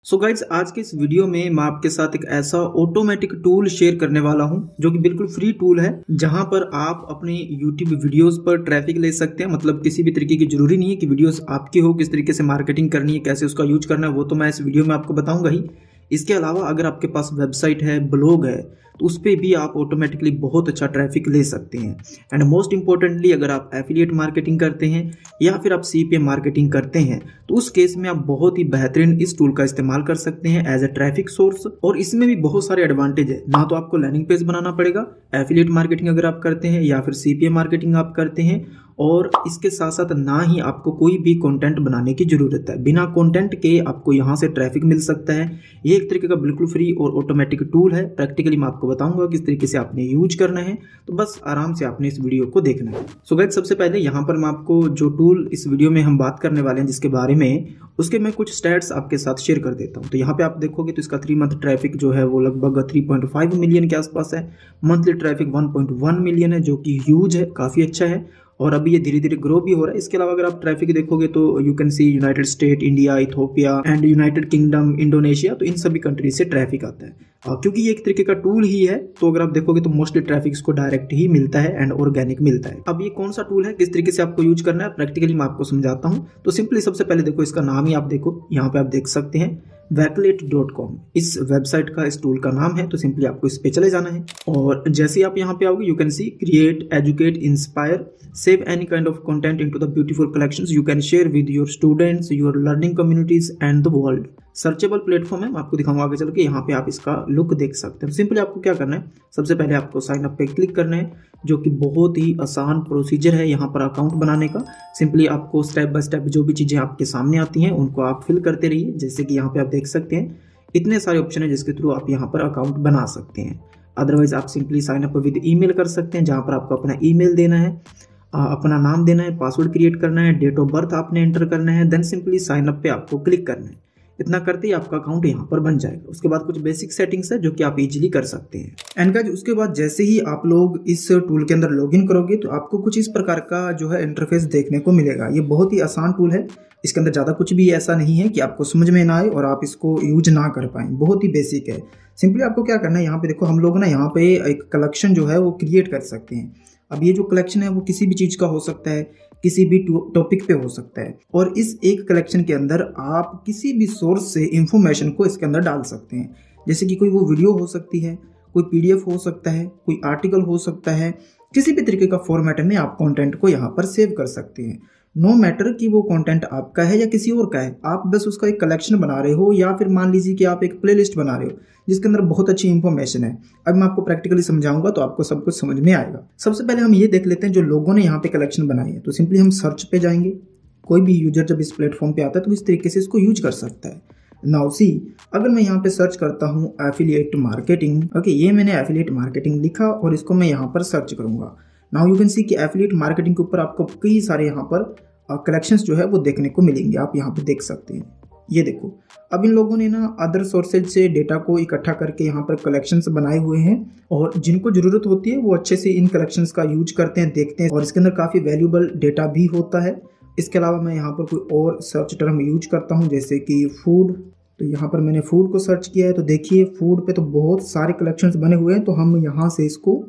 So guys आज के इस वीडियो में मैं आपके साथ एक ऐसा ऑटोमेटिक टूल शेयर करने वाला हूं जो कि बिल्कुल फ्री टूल है, जहां पर आप अपने YouTube वीडियोस पर ट्रैफिक ले सकते हैं। मतलब किसी भी तरीके की जरूरी नहीं है कि वीडियोस आपकी हो, किस तरीके से मार्केटिंग करनी है, कैसे उसका यूज करना है, वो तो मैं इस वीडियो में आपको बताऊंगा ही। इसके अलावा अगर आपके पास वेबसाइट है, ब्लॉग है, तो उस पर भी आप ऑटोमेटिकली बहुत अच्छा ट्रैफिक ले सकते हैं। एंड मोस्ट इंपॉर्टेंटली अगर आप एफिलिएट मार्केटिंग करते हैं या फिर आप CPM मार्केटिंग करते हैं तो उस केस में आप बहुत ही बेहतरीन इस टूल का इस्तेमाल कर सकते हैं एज ए ट्रैफिक सोर्स। और इसमें भी बहुत सारे एडवांटेज है। ना तो आपको लैंडिंग पेज बनाना पड़ेगा एफिलिएट मार्केटिंग अगर आप करते हैं या फिर CPM मार्केटिंग आप करते हैं, और इसके साथ साथ ना ही आपको कोई भी कंटेंट बनाने की जरूरत है। बिना कंटेंट के आपको यहाँ से ट्रैफिक मिल सकता है। ये एक तरीके का बिल्कुल फ्री और ऑटोमेटिक टूल है। प्रैक्टिकली मैं आपको बताऊंगा किस तरीके से आपने यूज करना है, तो बस आराम से आपने इस वीडियो को देखना है। सो गाइस सबसे पहले यहाँ पर मैं आपको जो टूल इस वीडियो में हम बात करने वाले हैं जिसके बारे में, उसके मैं कुछ स्टैट्स आपके साथ शेयर कर देता हूँ। तो यहाँ पे आप देखोगे तो इसका 3 मंथ ट्रैफिक जो है वो लगभग 3.5 मिलियन के आसपास है। मंथली ट्रैफिक 1.1 मिलियन है, जो कि ह्यूज है, काफ़ी अच्छा है। और अभी ये धीरे धीरे ग्रो भी हो रहा है। इसके अलावा अगर आप ट्रैफिक देखोगे तो you can see United State, India, Ethiopia and United Kingdom, Indonesia, तो इन सभी कंट्रीज से ट्रैफिक आता है। क्योंकि ये एक तरीके का टूल ही है, तो अगर आप देखोगे तो मोस्टली ट्रैफिक इसको डायरेक्ट ही मिलता है एंड ऑर्गेनिक मिलता है। अब ये कौन सा टूल है, किस तरीके से आपको यूज करना है, प्रैक्टिकली मैं आपको समझाता हूँ। तो सिंपली सबसे पहले देखो इसका नाम ही आप देखो, यहाँ पे आप देख सकते हैं Vaclate.com इस वेबसाइट का, इस टूल का नाम है। तो सिंपली आपको इस पे चले जाना है और जैसे ही आप यहाँ पे आओगे you can see create, educate, inspire, save any kind of content into the beautiful collections you can share with your students, your learning communities and the world. Searchable platform है, मैं आपको दिखाऊंगा आगे चल के। यहाँ पे आप इसका लुक देख सकते हैं। सिंपली आपको क्या करना है, सबसे पहले आपको साइन अप पे क्लिक करना है, जो कि बहुत ही आसान प्रोसीजर है यहाँ पर अकाउंट बनाने का। सिंपली आपको स्टेप बाय स्टेप जो भी चीज़ें आपके सामने आती हैं उनको आप फिल करते रहिए। जैसे कि यहाँ पे आप देख सकते हैं इतने सारे ऑप्शन है जिसके थ्रू आप यहाँ पर अकाउंट बना सकते हैं। अदरवाइज आप simply sign up with email कर सकते हैं, जहाँ पर आपको अपना ईमेल देना है, अपना नाम देना है, पासवर्ड क्रिएट करना है, डेट ऑफ बर्थ आपने एंटर करना है, देन सिंपली साइन अप पे आपको क्लिक करना है। इतना करते ही आपका अकाउंट यहाँ पर बन जाएगा। उसके बाद कुछ बेसिक सेटिंग्स है जो कि आप इजीली कर सकते हैं। एंड गाइस उसके बाद जैसे ही आप लोग इस टूल के अंदर लॉगिन करोगे तो आपको कुछ इस प्रकार का जो है इंटरफेस देखने को मिलेगा। ये बहुत ही आसान टूल है, इसके अंदर ज़्यादा कुछ भी ऐसा नहीं है कि आपको समझ में ना आए और आप इसको यूज ना कर पाएँ। बहुत ही बेसिक है। सिंपली आपको क्या करना है, यहाँ पे देखो हम लोग ना यहाँ पे एक कलेक्शन जो है वो क्रिएट कर सकते हैं। अब ये जो कलेक्शन है वो किसी भी चीज़ का हो सकता है, किसी भी टॉपिक पे हो सकता है, और इस एक कलेक्शन के अंदर आप किसी भी सोर्स से इंफॉर्मेशन को इसके अंदर डाल सकते हैं। जैसे कि कोई वो वीडियो हो सकती है, कोई PDF हो सकता है, कोई आर्टिकल हो सकता है, किसी भी तरीके का फॉर्मेट में आप कंटेंट को यहाँ पर सेव कर सकते हैं। नो मैटर कि वो कंटेंट आपका है या किसी और का है, आप बस उसका एक कलेक्शन बना रहे हो, या फिर मान लीजिए कि आप एक प्लेलिस्ट बना रहे हो जिसके अंदर बहुत अच्छी इंफॉर्मेशन है। अब मैं आपको प्रैक्टिकली समझाऊंगा तो आपको सब कुछ समझ में आएगा। सबसे पहले हम ये देख लेते हैं जो लोगों ने यहाँ पे कलेक्शन बनाई है। तो सिंपली हम सर्च पे जाएंगे। कोई भी यूजर जब इस प्लेटफॉर्म पे आता है तो इस तरीके से इसको यूज कर सकता है। नाउ सी, अगर मैं यहाँ पे सर्च करता हूँ एफिलिएट मार्केटिंग, ओके, ये मैंने एफिलिएट मार्केटिंग लिखा और इसको मैं यहाँ पर सर्च करूंगा। नाउ यू कैन सी कि एफिलिएट मार्केटिंग के ऊपर आपको कई सारे यहाँ पर कलेक्शंस जो है वो देखने को मिलेंगे। आप यहाँ पे देख सकते हैं, ये देखो। अब इन लोगों ने ना अदर सोर्सेज से डेटा को इकट्ठा करके यहाँ पर कलेक्शंस बनाए हुए हैं, और जिनको ज़रूरत होती है वो अच्छे से इन कलेक्शंस का यूज करते हैं, देखते हैं, और इसके अंदर काफ़ी वैल्यूबल डेटा भी होता है। इसके अलावा मैं यहाँ पर कोई और सर्च टर्म यूज करता हूँ, जैसे कि फूड। तो यहाँ पर मैंने फूड को सर्च किया है, तो देखिए फूड पे तो बहुत सारे कलेक्शंस बने हुए हैं। तो हम यहाँ से इसको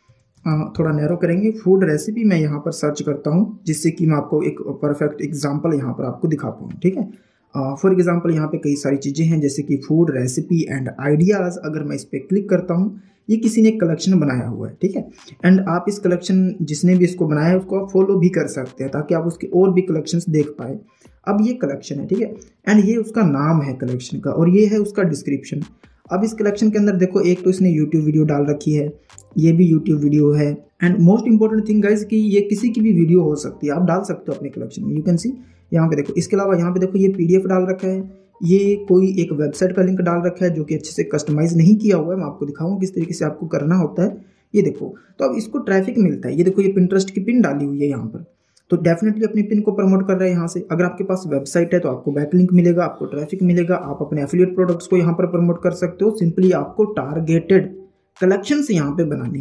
थोड़ा नैरो करेंगे। फूड रेसिपी मैं यहाँ पर सर्च करता हूँ, जिससे कि मैं आपको एक परफेक्ट एग्जांपल यहाँ पर आपको दिखा पाऊँ। ठीक है, फॉर एग्जांपल यहाँ पे कई सारी चीज़ें हैं, जैसे कि फूड रेसिपी एंड आइडियाज़। अगर मैं इस पर क्लिक करता हूँ, ये किसी ने कलेक्शन बनाया हुआ है, ठीक है। एंड आप इस कलेक्शन, जिसने भी इसको बनाया है उसको आप फॉलो भी कर सकते हैं, ताकि आप उसके और भी कलेक्शंस देख पाए। अब ये कलेक्शन है, ठीक है, एंड ये उसका नाम है कलेक्शन का, और ये है उसका डिस्क्रिप्शन। अब इस कलेक्शन के अंदर देखो, एक तो इसने यूट्यूब वीडियो डाल रखी है, ये भी यूट्यूब वीडियो है। And most important thing guys कि ये किसी की भी वीडियो हो सकती है, आप डाल सकते हो अपने कलेक्शन में। यू कैन सी यहाँ पे देखो। इसके अलावा यहाँ पे देखो ये PDF डाल रखा है, ये कोई एक वेबसाइट का लिंक डाल रखा है जो कि अच्छे से कस्टमाइज नहीं किया हुआ है। मैं आपको दिखाऊंगा किस तरीके से आपको करना होता है। ये देखो, तो अब इसको ट्रैफिक मिलता है। ये देखो, ये पिंटरेस्ट की पिन डाली हुई है यहाँ पर, तो डेफिनेटली अपनी पिन को प्रमोट कर रहा है यहाँ से। अगर आपके पास वेबसाइट है तो आपको बैकलिंक मिलेगा, आपको ट्रैफिक मिलेगा, आप अपने एफिलिएट प्रोडक्ट्स को यहाँ पर प्रमोट कर सकते हो। सिंपली आपको टारगेटेड कलेक्शंस यहाँ पे बनाने हैं।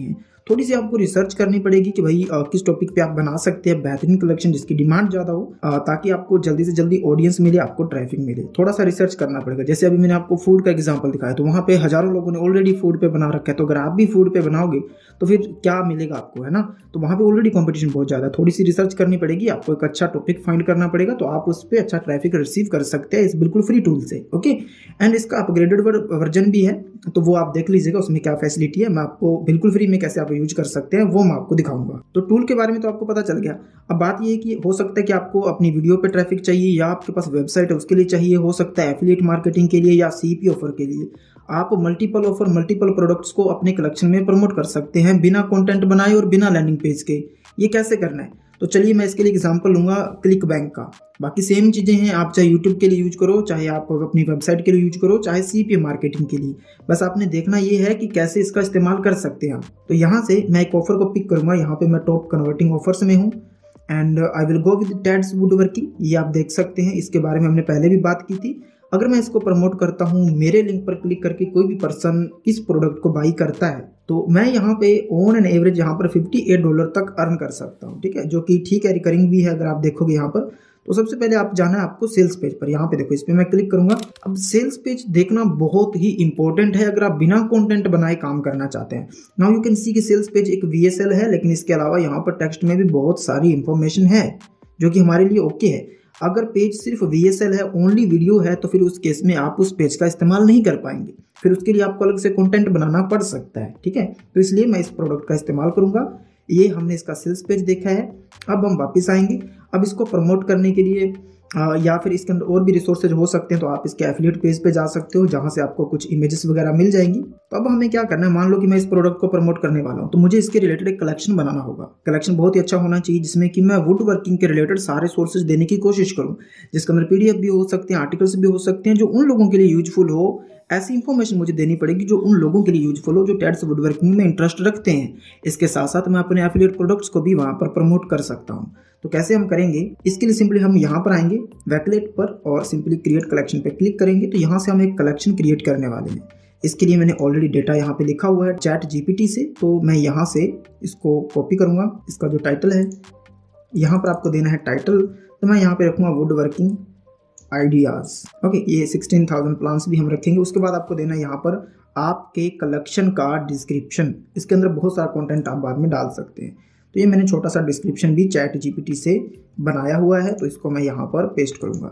थोड़ी सी आपको रिसर्च करनी पड़ेगी कि भाई किस टॉपिक पे आप बना सकते हैं बेहतरीन कलेक्शन जिसकी डिमांड ज़्यादा हो, ताकि आपको जल्दी से जल्दी ऑडियंस मिले, आपको ट्रैफिक मिले। थोड़ा सा रिसर्च करना पड़ेगा। जैसे अभी मैंने आपको फूड का एग्जांपल दिखाया, तो वहाँ पे हजारों लोगों ने ऑलरेडी फूड पे बना रखा है, तो अगर आप भी फूड पे बनाओगे तो फिर क्या मिलेगा आपको, है ना। तो वहाँ पे ऑलरेडी कॉम्पिटिशन बहुत ज़्यादा है। थोड़ी सी रिसर्च करनी पड़ेगी, आपको एक अच्छा टॉपिक फाइंड करना पड़ेगा, तो आप उस पर अच्छा ट्रैफिक रिसीव कर सकते हैं इस बिल्कुल फ्री टूल से। ओके, एंड इसका अपग्रेडेड वर्जन भी है, तो वो आप देख लीजिएगा उसमें क्या फैसिलिटी है। मैं आपको बिल्कुल फ्री में कैसे आप यूज कर सकते हैं वो मैं आपको दिखाऊंगा। तो टूल के बारे में तो आपको पता चल गया। अब बात ये है कि हो सकता है कि आपको अपनी वीडियो पे ट्रैफिक चाहिए, या आपके पास वेबसाइट है उसके लिए चाहिए, हो सकता है एफिलिएट मार्केटिंग के लिए या सीपी ऑफर के लिए। आप मल्टीपल ऑफर, मल्टीपल प्रोडक्ट्स को अपने कलेक्शन में प्रमोट कर सकते हैं बिना कंटेंट बनाए और बिना लैंडिंग पेज के। ये कैसे करना है, तो चलिए मैं इसके लिए एग्जांपल लूंगा क्लिक बैंक का। बाकी सेम चीज़ें हैं, आप चाहे यूट्यूब के लिए यूज करो, चाहे आप अपनी वेबसाइट के लिए यूज करो, चाहे सीपी मार्केटिंग के लिए। बस आपने देखना ये है कि कैसे इसका इस्तेमाल कर सकते हैं आप। तो यहाँ से मैं एक ऑफर को पिक करूंगा। यहाँ पे मैं टॉप कन्वर्टिंग ऑफर्स में हूँ and I will go with Ted's wood working. ये आप देख सकते हैं, इसके बारे में हमने पहले भी बात की थी। अगर मैं इसको प्रमोट करता हूँ, मेरे लिंक पर क्लिक करके कोई भी पर्सन इस प्रोडक्ट को बाई करता है, तो मैं यहाँ पे ऑन एन एवरेज यहाँ पर $58 तक अर्न कर सकता हूँ। ठीक है, जो कि ठीक है, रिकरिंग भी है। अगर आप देखोगे यहाँ पर, तो सबसे पहले आप जाना है आपको सेल्स पेज पर। यहाँ पे देखो, इस पे मैं क्लिक करूंगा। अब सेल्स पेज देखना बहुत ही इंपॉर्टेंट है अगर आप बिना कंटेंट बनाए काम करना चाहते हैं। नाउ यू कैन सी कि सेल्स पेज एक VSL है, लेकिन इसके अलावा यहाँ पर टेक्स्ट में भी बहुत सारी इंफॉर्मेशन है जो कि हमारे लिए ओके है। अगर पेज सिर्फ VSL है, ओनली वीडियो है, तो फिर उस केस में आप उस पेज का इस्तेमाल नहीं कर पाएंगे। फिर उसके लिए आपको अलग से कंटेंट बनाना पड़ सकता है। ठीक है, तो इसलिए मैं इस प्रोडक्ट का इस्तेमाल करूंगा। ये हमने इसका सेल्स पेज देखा है। अब हम वापस आएंगे। अब इसको प्रमोट करने के लिए या फिर इसके अंदर और भी रिसोर्सेज हो सकते हैं, तो आप इसके एफिलिएट पेज पे जा सकते हो, जहां से आपको कुछ इमेजेस वगैरह मिल जाएंगी। तो अब हमें क्या करना है, मान लो कि मैं इस प्रोडक्ट को प्रमोट करने वाला हूं, तो मुझे इसके रिलेटेड एक कलेक्शन बनाना होगा। कलेक्शन बहुत ही अच्छा होना चाहिए, जिसमें कि मैं वुड वर्किंग के रिलेटेड सारे सोर्सेज देने की कोशिश करूं, जिसके अंदर PDF भी हो सकते हैं, आर्टिकल्स भी हो सकते हैं, जो उन लोगों के लिए यूजफुल हो। ऐसी इंफॉर्मेशन मुझे देनी पड़ेगी जो उन लोगों के लिए यूजफुल हो जो टैड्स वुड वर्किंग में इंटरेस्ट रखते हैं। इसके साथ साथ मैं अपने एफिलिएट प्रोडक्ट्स को भी वहां पर प्रमोट कर सकता हूं। तो कैसे हम करेंगे, इसके लिए सिंपली हम यहाँ पर आएंगे वैकलेट पर और सिंपली क्रिएट कलेक्शन पे क्लिक करेंगे। तो यहाँ से हम एक कलेक्शन क्रिएट करने वाले हैं। इसके लिए मैंने ऑलरेडी डेटा यहाँ पे लिखा हुआ है ChatGPT से, तो मैं यहाँ से इसको कॉपी करूँगा। इसका जो टाइटल है, यहाँ पर आपको देना है टाइटल, तो मैं यहाँ पे रखूँगा वुड वर्किंग आइडियाज। ओके, ये 16,000 प्लान्स भी हम रखेंगे। उसके बाद आपको देना है यहाँ पर आपके कलेक्शन का डिस्क्रिप्शन। इसके अंदर बहुत सारा कंटेंट आप बाद में डाल सकते हैं। तो ये मैंने छोटा सा डिस्क्रिप्शन भी ChatGPT से बनाया हुआ है, तो इसको मैं यहाँ पर पेस्ट करूँगा।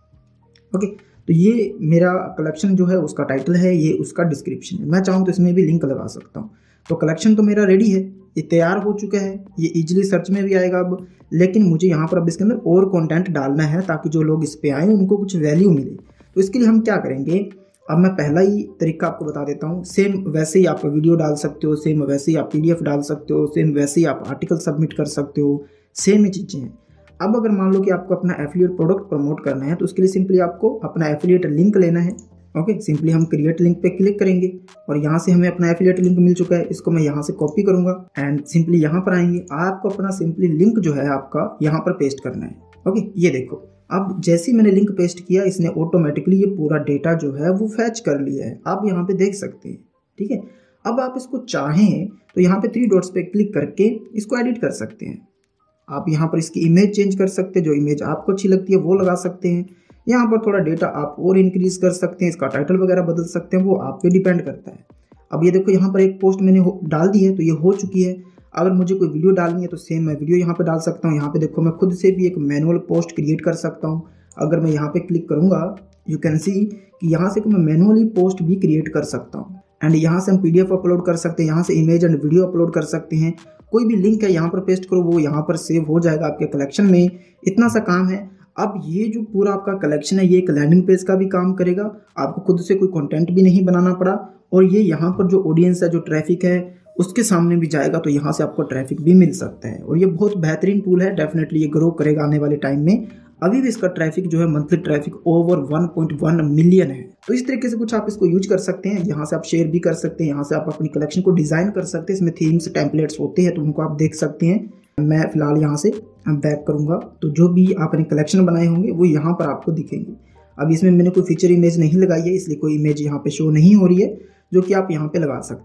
ओके, तो ये मेरा कलेक्शन जो है उसका टाइटल है, ये उसका डिस्क्रिप्शन है। मैं चाहूँ तो इसमें भी लिंक लगा सकता हूँ। तो कलेक्शन तो मेरा रेडी है, ये तैयार हो चुका है, ये इजीली सर्च में भी आएगा अब। लेकिन मुझे यहाँ पर अब इसके अंदर और कंटेंट डालना है, ताकि जो लोग इस पे आए उनको कुछ वैल्यू मिले। तो इसके लिए हम क्या करेंगे, अब मैं पहला ही तरीका आपको बता देता हूँ। सेम वैसे ही आप वीडियो डाल सकते हो, सेम वैसे ही आप PDF डाल सकते हो, सेम वैसे ही आप आर्टिकल सबमिट कर सकते हो, सेम ही चीज़ें हैं। अब अगर मान लो कि आपको अपना एफिलिएट प्रोडक्ट प्रमोट करना है, तो उसके लिए सिंपली आपको अपना एफिलिएट लिंक लेना है। ओके, सिंपली हम क्रिएट लिंक पे क्लिक करेंगे और यहाँ से हमें अपना एफिलिएट लिंक मिल चुका है। इसको मैं यहाँ से कॉपी करूँगा एंड सिंपली यहाँ पर आएंगे। आपको अपना सिंपली लिंक जो है आपका यहाँ पर पेस्ट करना है। ओके, ये देखो, अब जैसे ही मैंने लिंक पेस्ट किया, इसने ऑटोमेटिकली ये पूरा डेटा जो है वो फैच कर लिया है। आप यहाँ पे देख सकते हैं। ठीक है, अब आप इसको चाहें तो यहाँ पे 3 डॉट्स पे क्लिक करके इसको एडिट कर सकते हैं। आप यहाँ पर इसकी इमेज चेंज कर सकते हैं, जो इमेज आपको अच्छी लगती है वो लगा सकते हैं। यहाँ पर थोड़ा डेटा आप और इंक्रीज कर सकते हैं, इसका टाइटल वगैरह बदल सकते हैं, वो आप पे डिपेंड करता है। अब ये देखो, यहाँ पर एक पोस्ट मैंने डाल दी है, तो ये हो चुकी है। अगर मुझे कोई वीडियो डालनी है तो सेम मैं वीडियो यहाँ पे डाल सकता हूँ। यहाँ पे देखो, मैं खुद से भी एक मैनुअल पोस्ट क्रिएट कर सकता हूँ। अगर मैं यहाँ पे क्लिक करूँगा, यू कैन सी कि यहाँ से मैं मैनुअली पोस्ट भी क्रिएट कर सकता हूँ। एंड यहाँ से हम PDF अपलोड कर सकते हैं, यहाँ से इमेज एंड वीडियो अपलोड कर सकते हैं। कोई भी लिंक है यहाँ पर पेस्ट करो, वो यहाँ पर सेव हो जाएगा आपके कलेक्शन में। इतना सा काम है। अब ये जो पूरा आपका कलेक्शन है, ये एक लैंडिंग पेज का भी काम करेगा। आपको खुद से कोई कंटेंट भी नहीं बनाना पड़ा, और ये यहाँ पर जो ऑडियंस है, जो ट्रैफिक है, उसके सामने भी जाएगा, तो यहाँ से आपको ट्रैफिक भी मिल सकता है। और ये बहुत बेहतरीन टूल है, डेफिनेटली ये ग्रो करेगा आने वाले टाइम में। अभी भी इसका ट्रैफिक जो है, मंथली ट्रैफिक ओवर 1.1 मिलियन है। तो इस तरीके से कुछ आप इसको यूज कर सकते हैं। यहाँ से आप शेयर भी कर सकते हैं, यहाँ से आप अपनी कलेक्शन को डिजाइन कर सकते हैं। इसमें थीम्स, टेम्पलेट्स होते हैं, तो उनको आप देख सकते हैं। मैं फिलहाल यहाँ से बैक करूँगा, तो जो भी आपने कलेक्शन बनाए होंगे वो यहाँ पर आपको दिखेंगे। अब इसमें मैंने कोई फीचर इमेज नहीं लगाई है, इसलिए कोई इमेज यहाँ पे शो नहीं हो रही है, जो कि आप यहाँ पे लगा सकते हैं।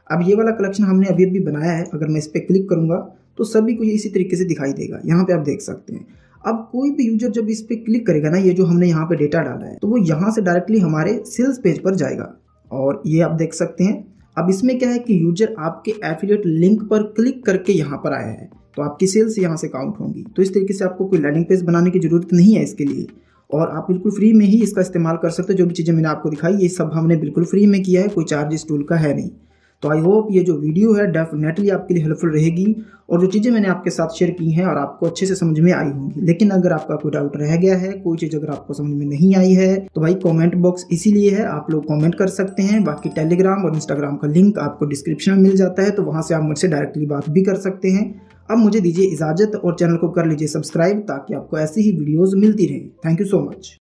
अब ये वाला कलेक्शन हमने अभी अभी बनाया है, अगर मैं इस पर क्लिक करूंगा तो सभी को ये इसी तरीके से दिखाई देगा। यहाँ पे आप देख सकते हैं। अब कोई भी यूजर जब इस पे क्लिक करेगा ना, ये जो हमने यहाँ पे डेटा डाला है, तो वो यहाँ से डायरेक्टली हमारे सेल्स पेज पर जाएगा और ये आप देख सकते हैं। अब इसमें क्या है कि यूजर आपके एफिलिएट लिंक पर क्लिक करके यहाँ पर आया है तो आपकी सेल्स यहाँ से काउंट होंगी। तो इस तरीके से आपको कोई लैंडिंग पेज बनाने की जरूरत नहीं है इसके लिए, और आप बिल्कुल फ्री में ही इसका इस्तेमाल कर सकते हो। जो भी चीज़ें मैंने आपको दिखाई ये सब हमने बिल्कुल फ्री में किया है, कोई चार्ज इस टूल का है नहीं। तो आई होप ये जो वीडियो है डेफिनेटली आपके लिए हेल्पफुल रहेगी और जो चीज़ें मैंने आपके साथ शेयर की हैं और आपको अच्छे से समझ में आई होंगी। लेकिन अगर आपका कोई डाउट रह गया है, कोई चीज़ अगर आपको समझ में नहीं आई है, तो भाई कमेंट बॉक्स इसीलिए है, आप लोग कमेंट कर सकते हैं। बाकी टेलीग्राम और इंस्टाग्राम का लिंक आपको डिस्क्रिप्शन में मिल जाता है, तो वहाँ से आप मुझसे डायरेक्टली बात भी कर सकते हैं। अब मुझे दीजिए इजाज़त और चैनल को कर लीजिए सब्सक्राइब ताकि आपको ऐसी ही वीडियोज़ मिलती रहें। Thank you so much.